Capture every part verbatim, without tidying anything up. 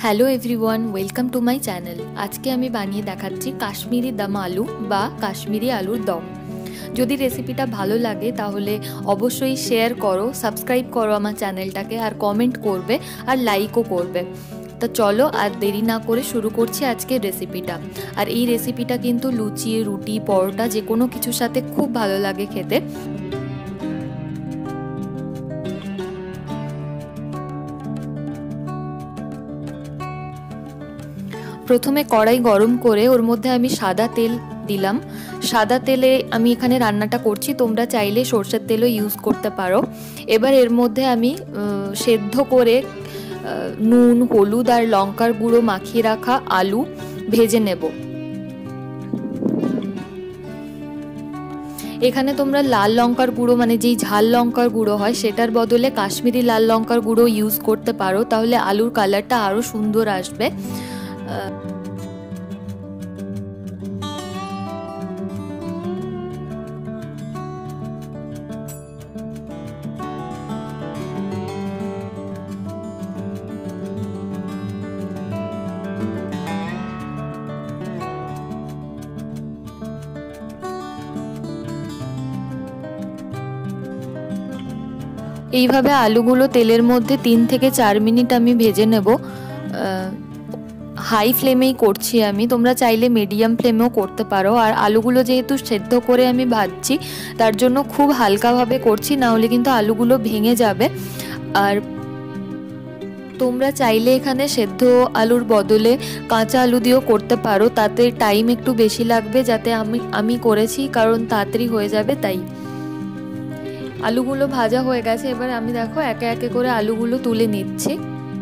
Hello everyone, welcome to my channel. আজকে আমি বানিয়ে দেখাচ্ছি কাশ্মীরি দম আলু বা কাশ্মীরি আলুর দম। যদি রেসিপিটা ভালো লাগে তাহলে অবশ্যই শেয়ার করো, সাবস্ক্রাইব করো আমার চ্যানেলটাকে, আর কমেন্ট করবে আর লাইকও করবে। তো চলো আর দেরি না করে শুরু করছি আজকের রেসিপিটা। আর এই রেসিপিটা কিন্তু লুচি, রুটি, পরোটা যে কোনো কিছুর সাথে খুব ভালো লাগে খেতে। প্রথমে কড়াই গরম করে ওর মধ্যে আমি সাদা তেল দিলাম। সাদা তেলে আমি এখানে রান্নাটা করছি, তোমরা চাইলে সর্ষের তেলও ইউজ করতে পারো। এবার এর মধ্যে আমি সেদ্ধ করে নুন, হলুদ আর লঙ্কার গুঁড়ো মাখিয়ে রাখা আলু ভেজে নেব। এখানে তোমরা লাল লঙ্কার গুঁড়ো মানে যেই ঝাল লঙ্কার গুঁড়ো হয় সেটার বদলে কাশ্মীরি লাল লঙ্কার গুঁড়ো ইউজ করতে পারো, তাহলে আলুর কালারটা আরও সুন্দর আসবে। এইভাবে আলুগুলো তেলের মধ্যে তিন থেকে চার মিনিট আমি ভেজে নেব। হাই ফ্লেমেই করছি আমি, তোমরা চাইলে মিডিয়াম ফ্লেমেও করতে পারো। আর আলুগুলো যেহেতু সেদ্ধ করে আমি ভাজছি তার জন্য খুব হালকাভাবে করছি, না হলে কিন্তু আলুগুলো ভেঙে যাবে। আর তোমরা চাইলে এখানে সেদ্ধ আলুর বদলে কাঁচা আলু দিয়েও করতে পারো, তাতে টাইম একটু বেশি লাগবে, যাতে আমি আমি করেছি কারণ তাড়াতাড়ি হয়ে যাবে তাই। আলুগুলো ভাজা হয়ে গেছে, এবার আমি দেখো একে একে করে আলুগুলো তুলে নিচ্ছি।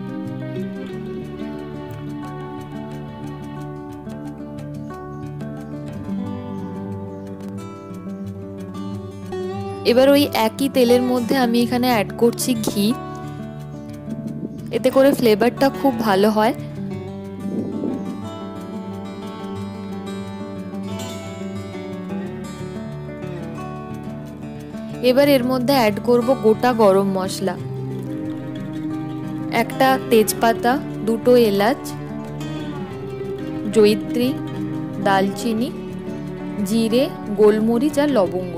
এবার ওই একই তেলের মধ্যে আমি এখানে অ্যাড করছি ঘি, এতে করে ফ্লেভারটা খুব ভালো হয়। এবার এর মধ্যে অ্যাড করব গোটা গরম মশলা, একটা তেজপাতা, দুটো এলাচ, জয়িত্রী, দালচিনি, জিরে, গোলমরিচ আর লবঙ্গ।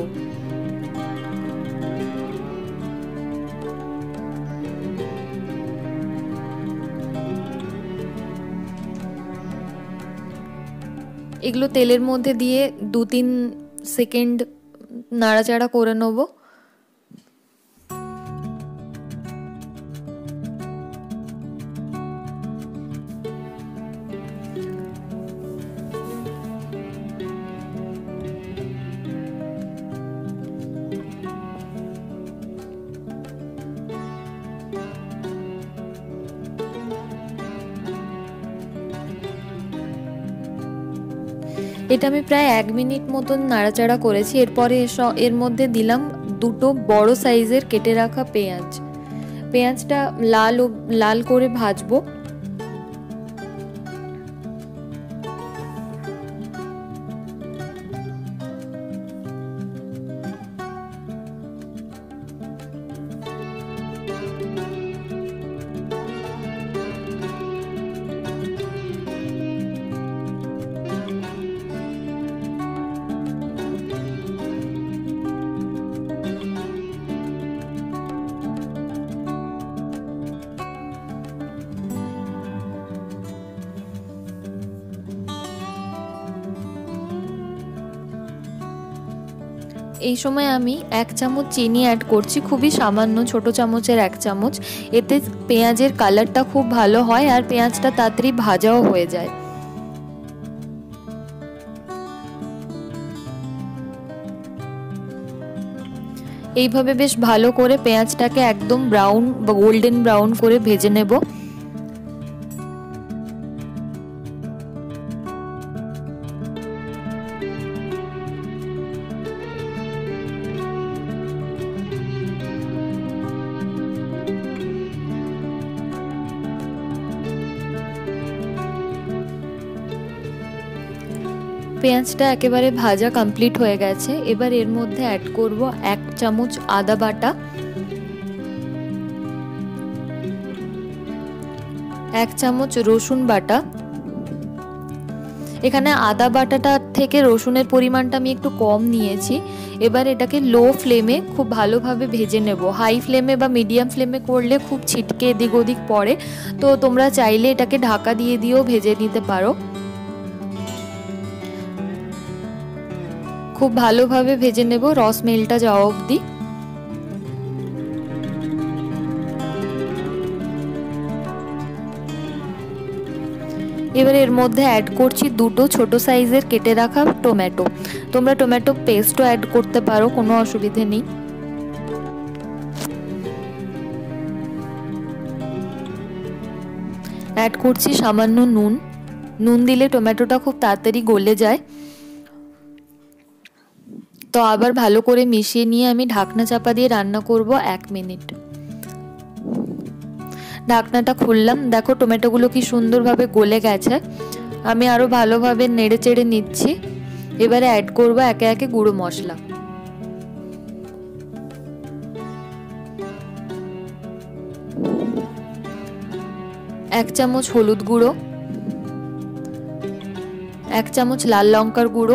এগুলো তেলের মধ্যে দিয়ে দু তিন সেকেন্ড নাড়াচাড়া করে নেব। এটা আমি প্রায় এক মিনিট মতন নাড়াচাড়া করেছি। এরপরে এর মধ্যে দিলাম দুটো বড় সাইজের কেটে রাখা পেঁয়াজ। পেঁয়াজটা লাল লাল করে ভাজবো। এই সময় আমি এক চামচ চিনি অ্যাড করছি, খুবই সামান্য, ছোট চামচের এক চামচ। এতে পেঁয়াজের কালারটা খুব ভালো হয় আর পেঁয়াজটা তাড়াতাড়ি ভাজাও হয়ে যায়। এইভাবে বেশ ভালো করে পেঁয়াজটাকে একদম ব্রাউন বা গোল্ডেন ব্রাউন করে ভেজে নেব। পেঁয়াজটা একেবারে ভাজা কমপ্লিট হয়ে গেছে। এবার এর মধ্যে অ্যাড করব এক চামচ আদা বাটা, এক চামচ রসুন বাটা। এখানে আদা বাটাটা থেকে রসুনের পরিমাণটা আমি একটু কম নিয়েছি। এবার এটাকে লো ফ্লেমে খুব ভালোভাবে ভেজে নেব। হাই ফ্লেমে বা মিডিয়াম ফ্লেমে করলে খুব ছিটকে এদিক ওদিক পড়ে, তো তোমরা চাইলে এটাকে ঢাকা দিয়ে দিয়েও ভেজে নিতে পারো। খুব ভালোভাবে ভেজে নেব রস মেলটা যাওয়া অবধি। এবার এর মধ্যে অ্যাড করছি দুটো ছোট সাইজের কেটে রাখা টমেটো। তোমরা টমেটো পেস্টও অ্যাড করতে পারো, কোনো অসুবিধে নেই। অ্যাড করছি সামান্য নুন। নুন দিলে টমেটোটা খুব তাড়াতাড়ি গলে যায়। তো আবার ভালো করে মিশিয়ে নিয়ে আমি ঢাকনা চাপা দিয়ে রান্না করব এক মিনিট। ঢাকনাটা খুললাম, দেখো টমেটোগুলো কি সুন্দরভাবে গলে গেছে। আমি আরো ভালোভাবে নেড়ে চেড়ে নিচ্ছি। এবারে অ্যাড করব একে একে গুঁড়ো মশলা। এক চামচ হলুদ গুঁড়ো, এক চামচ লাল লঙ্কার গুঁড়ো।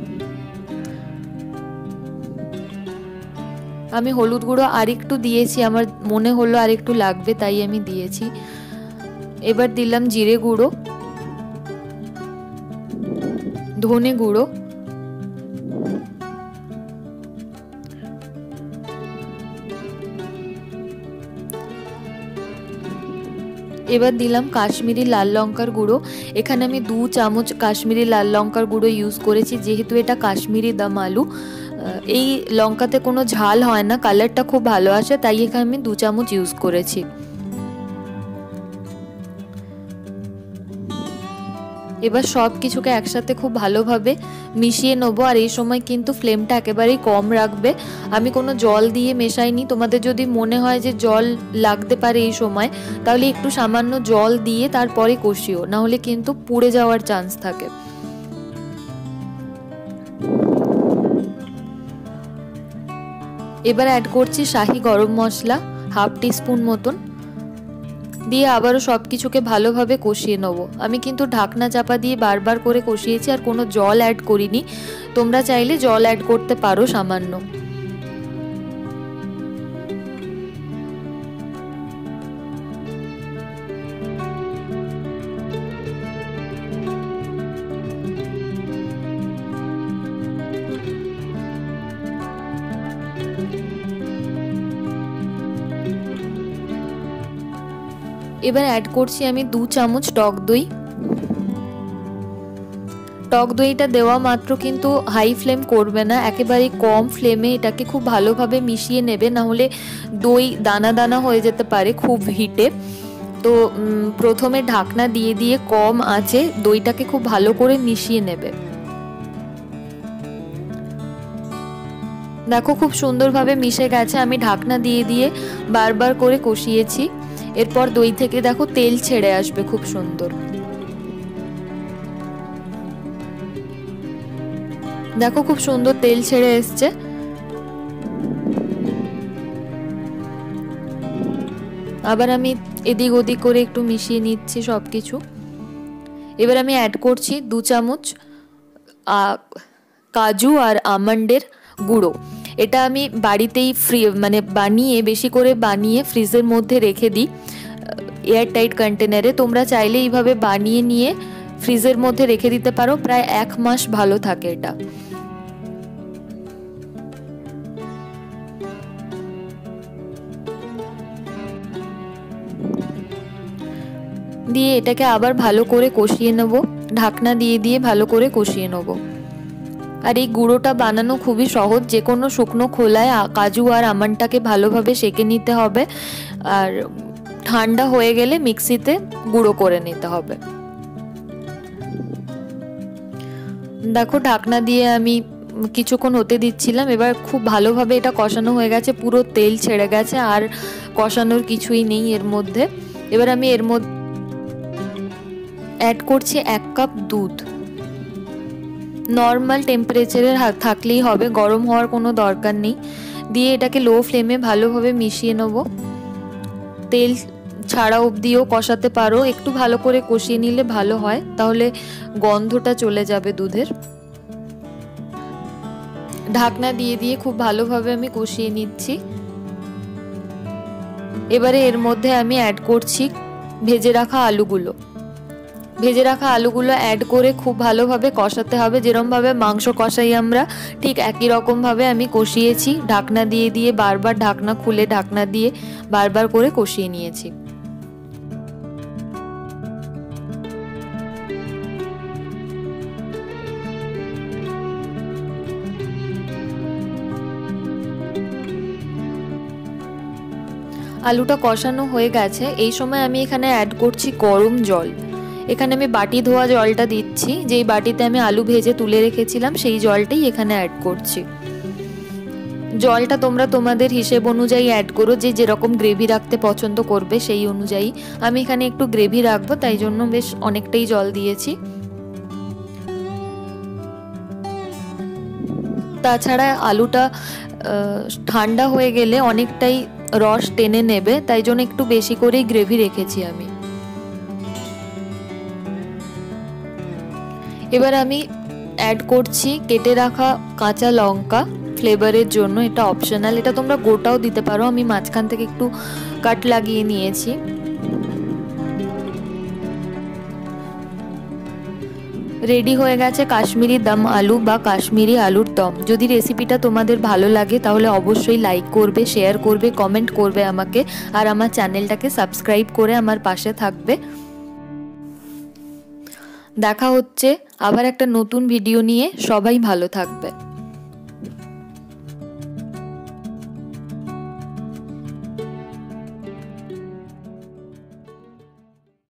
আমি হলুদ গুঁড়ো আরেকটু দিয়েছি, আমার মনে হলো আরেকটু লাগবে তাই আমি দিয়েছি। এবার দিলাম জিরে গুঁড়ো, ধনে গুঁড়ো, এবার দিলাম কাশ্মীরি লাল লঙ্কার গুঁড়ো। এখানে আমি দু চামচ কাশ্মীরি লাল লঙ্কার গুঁড়ো ইউজ করেছি, যেহেতু এটা কাশ্মীরি দম আলু। এই লঙ্কাতে কোনো ঝাল হয় না, কালারটা খুব ভালো আসে, তাই এখানে আমি দু চামচ ইউজ করেছি। এবার সব কিছুকে একসাথে খুব ভালোভাবে মিশিয়ে নেবো। আর এই সময় কিন্তু ফ্লেমটা একেবারেই কম রাখবে। আমি কোনো জল দিয়ে মেশাইনি। তোমাদের যদি মনে হয় যে জল লাগতে পারে এই সময়, তাহলে একটু সামান্য জল দিয়ে তারপরে কষিও, না হলে কিন্তু পুড়ে যাওয়ার চান্স থাকে। এবার অ্যাড করছি শাহি গরম মশলা হাফ টিস্পুন মতন, দিয়ে আবারও সব কিছুকে ভালোভাবে কষিয়ে নেবো। আমি কিন্তু ঢাকনা চাপা দিয়ে বারবার করে কষিয়েছি, আর কোনো জল অ্যাড করিনি। তোমরা চাইলে জল অ্যাড করতে পারো সামান্য। এবার অ্যাড করছি আমি দু চামচ টক দই। টক দইটা দেওয়া মাত্র কিন্তু হাই ফ্লেম করবে না, একেবারে কম ফ্লেমে এটাকে খুব ভালোভাবে মিশিয়ে নেবে, না হলে দই দানা দানা হয়ে যেতে পারে খুব হিটে। তো প্রথমে ঢাকনা দিয়ে দিয়ে কম আঁচে দইটাকে খুব ভালো করে মিশিয়ে নেবে। দেখো খুব সুন্দরভাবে মিশে গেছে। আমি ঢাকনা দিয়ে দিয়ে বারবার করে কষিয়েছি। এরপর দই থেকে দেখো তেল ছেড়ে আসবে খুব সুন্দর। দেখো খুব সুন্দর তেল ছেড়ে এসছে। আবার আমি এদিক ওদিক করে একটু মিশিয়ে নিচ্ছি সবকিছু। এবার আমি অ্যাড করছি দু চামচ কাজু আর আমন্ডের গুঁড়ো। এটা আমি বাড়িতেই ফ্রি মানে বানিয়ে বেশি করে বানিয়ে ফ্রিজের মধ্যে রেখে দিই এয়ার টাইট কন্টেনারে। তোমরা চাইলে এইভাবে বানিয়ে নিয়ে ফ্রিজের মধ্যে রেখে দিতে পারো, প্রায় এক মাস ভালো থাকে এটা। দিয়ে এটাকে আবার ভালো করে কষিয়ে নেব, ঢাকনা দিয়ে দিয়ে ভালো করে কষিয়ে নেব। আর এই গুঁড়োটা বানানো খুবই সহজ। যে কোনো শুকনো খোলায় কাজু আর আমন্ডটাকে ভালোভাবে সেঁকে নিতে হবে, আর ঠান্ডা হয়ে গেলে মিক্সিতে গুঁড়ো করে নিতে হবে। দেখো ঢাকনা দিয়ে আমি কিছুক্ষণ হতে দিচ্ছিলাম। এবার খুব ভালোভাবে এটা কষানো হয়ে গেছে, পুরো তেল ছেড়ে গেছে, আর কষানোর কিছুই নেই এর মধ্যে। এবার আমি এর মধ্যে অ্যাড করছি এক কাপ দুধ। নর্মাল টেম্পারেচারের থাকলেই হবে, গরম হওয়ার কোনো দরকার নেই। দিয়ে এটাকে লো ফ্লেমে ভালোভাবে মিশিয়ে নেব। তেল ছাড়া অবধিও কষাতে পারো, একটু ভালো করে কষিয়ে নিলে ভালো হয়, তাহলে গন্ধটা চলে যাবে দুধের। ঢাকনা দিয়ে দিয়ে খুব ভালোভাবে আমি কষিয়ে নিচ্ছি। এবারে এর মধ্যে আমি অ্যাড করছি ভেজে রাখা আলুগুলো। ভেজে রাখা আলুগুলো অ্যাড করে খুব ভালোভাবে কষাতে হবে, যেরকমভাবে মাংস কষাই আমরা ঠিক একই রকমভাবে আমি কষিয়েছি। ঢাকনা দিয়ে দিয়ে বারবার ঢাকনা খুলে ঢাকনা দিয়ে বারবার করে কষিয়ে নিয়েছি। আলুটা কষানো হয়ে গেছে। এই সময় আমি এখানে অ্যাড করছি গরম জল। এখানে আমি বাটি ধোয়া জলটা দিচ্ছি, যেই বাটিতে আমি আলু ভেজে তুলে রেখেছিলাম সেই জলটাই এখানে অ্যাড করছি। জলটা তোমরা তোমাদের হিসেব অনুযায়ী অ্যাড করো, যে যেরকম গ্রেভি রাখতে পছন্দ করবে সেই অনুযায়ী। আমি এখানে একটু গ্রেভি রাখবো, তাই জন্য বেশ অনেকটাই জল দিয়েছি। তাছাড়া আলুটা ঠান্ডা হয়ে গেলে অনেকটাই রস টেনে নেবে, তাই জন্য একটু বেশি করেই গ্রেভি রেখেছি আমি। এবার আমি অ্যাড করছি কেটে রাখা কাঁচা লঙ্কা ফ্লেভারের জন্য। এটা অপশনাল, এটা তোমরা গোটাও দিতে পারো, আমি মাঝখান থেকে একটু কাট লাগিয়ে নিয়েছি। রেডি হয়ে গেছে কাশ্মীরি দম আলু বা কাশ্মীরি আলুর দম। যদি রেসিপিটা তোমাদের ভালো লাগে তাহলে অবশ্যই লাইক করবে, শেয়ার করবে, কমেন্ট করবে আমাকে, আর আমার চ্যানেলটাকে সাবস্ক্রাইব করে আমার পাশে থাকবে। দেখা হচ্ছে আবার একটা নতুন ভিডিও নিয়ে। সবাই ভালো থাকবে।